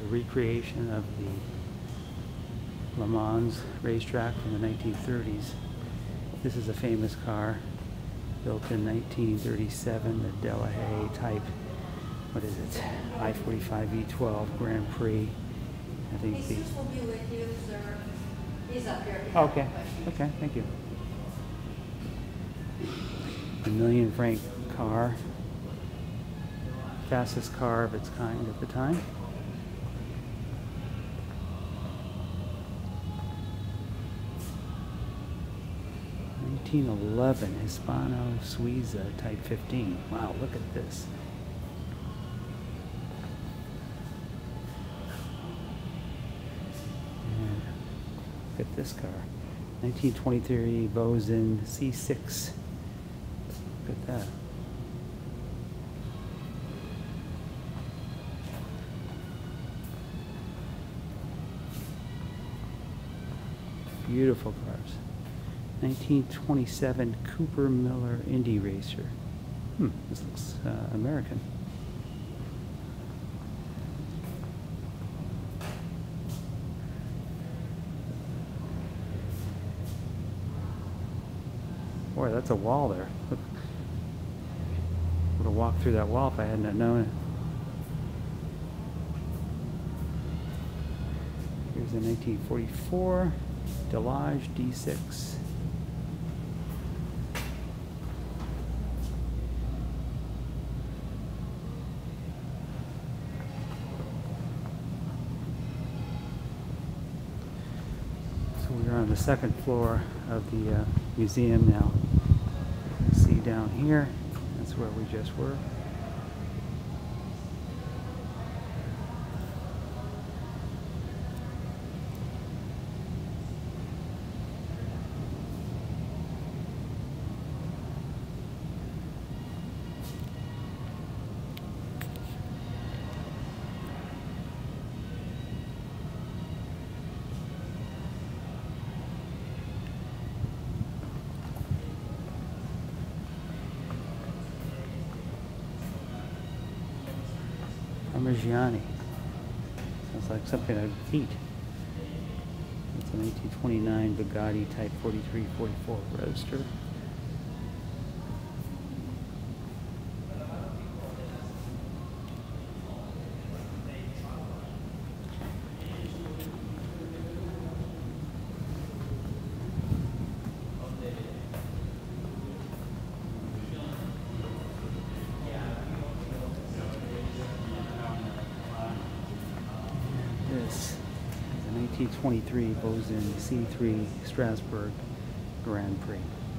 recreation of the Le Mans racetrack from the 1930s. This is a famous car built in 1937, the Delahaye type, what is it, I-45 V12 Grand Prix. I think will be with you, sir. He's up here. Okay, okay, thank you. A $1 million franc car, fastest car of its kind at the time. '11 Hispano Suiza Type 15. Wow, look at this. And look at this car. 1923 Vosin C6. Look at that. Beautiful cars. 1927 Cooper Miller Indy Racer. This looks American. Boy, that's a wall there. Would have walked through that wall if I hadn't known it. Here's a 1944 Delage D6. So we're on the second floor of the museum now. You can see down here, that's where we just were. Parmigiani. Sounds like something I'd eat. It's a 1929 Bugatti Type 4344 Roadster. This is a 1923 Vosin C3 Strasbourg Grand Prix.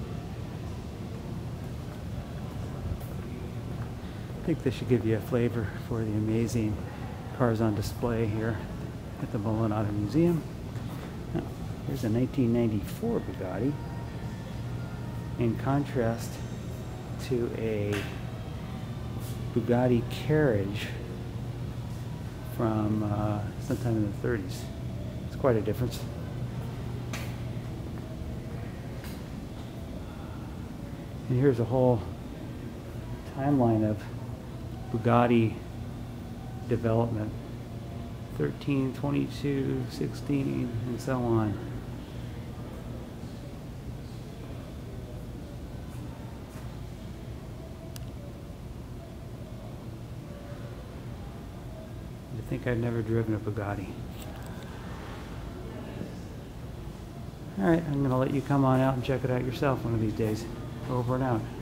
I think this should give you a flavor for the amazing cars on display here at the Mullin Auto Museum. Now, here's a 1994 Bugatti in contrast to a Bugatti carriage from sometime in the 30s. It's quite a difference. And here's a whole timeline of Bugatti development. 13, 22, 16, and so on. I think I've never driven a Bugatti. All right, I'm going to let you come on out and check it out yourself one of these days. Over and out.